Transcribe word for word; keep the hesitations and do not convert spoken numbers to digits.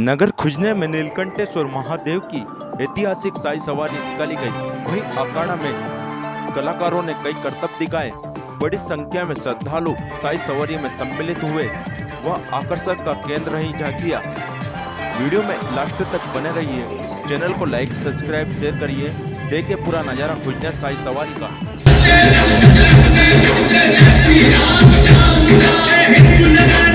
नगर खुजने में नीलकंठेश्वर महादेव की ऐतिहासिक साई सवारी निकाली गई। वहीं अखाड़ा में कलाकारों ने कई करतब दिखाए। बड़ी संख्या में श्रद्धालु साई सवारी में सम्मिलित हुए। वह आकर्षक का केंद्र ही झांकिया। वीडियो में लास्ट तक बने रहिए। चैनल को लाइक सब्सक्राइब शेयर करिए। देखिए पूरा नजारा खुजने साई सवारी का।